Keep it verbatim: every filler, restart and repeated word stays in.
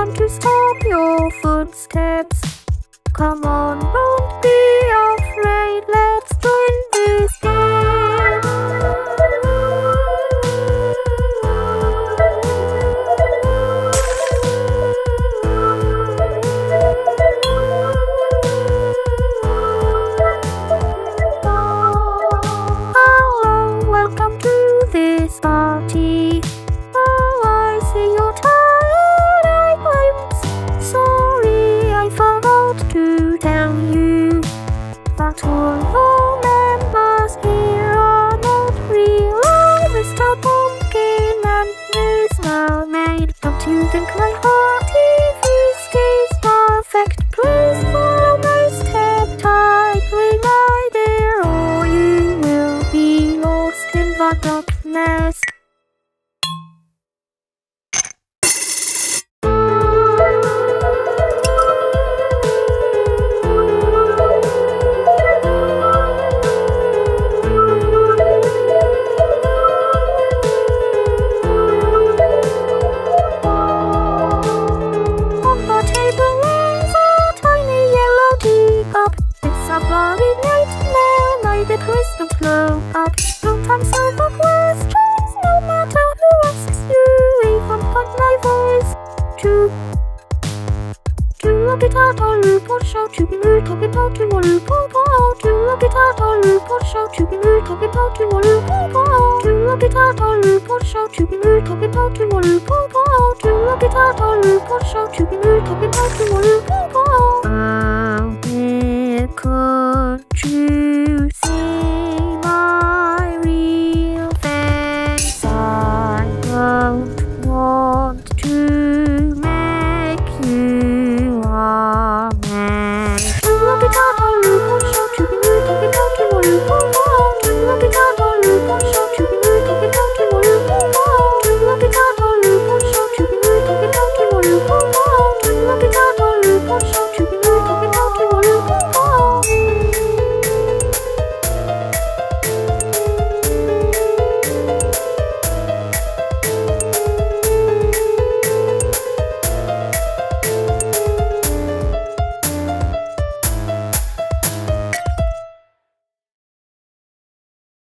time to stop your footsteps. Come on, don't be afraid, let's join this game. Hello, welcome to this party. Oh, I see you're tired, I glimpse. Sorry, I forgot to tell you that all your members here are not real. Oh, Mister Pumpkin and Miss Mermaid, don't you think my hearty feast is perfect? Please follow my step tightly, my dear, or you will be lost in the darkness. A bloody nightmare, may the crystal glow up. Don't answer the questions, no matter who asks you. Even but my voice to Tulapeetata Luppashah, Tulapeetata Luppashah, Tulapeetata Luppashah, Tulapeetata Luppashah, Tulapeetata Luppashah, Tulapeetata Luppashah, Tulapeetata Luppashah, Tulapeetata Luppashah.